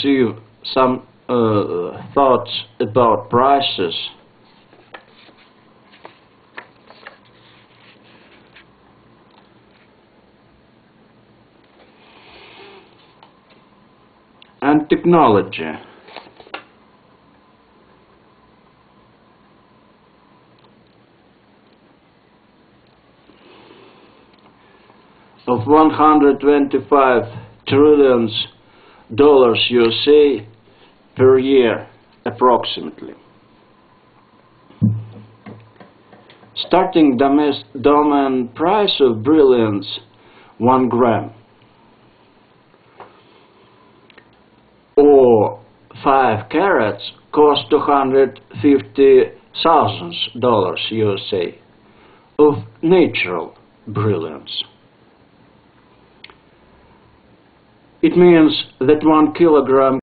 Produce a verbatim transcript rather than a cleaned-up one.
see some uh, thoughts about prices. And technology. Of one hundred twenty-five trillion dollars U S A per year, approximately. Starting domain price of brilliance, one gram, or five carats, cost two hundred fifty thousand dollars U S A of natural brilliance. It means that one kilogram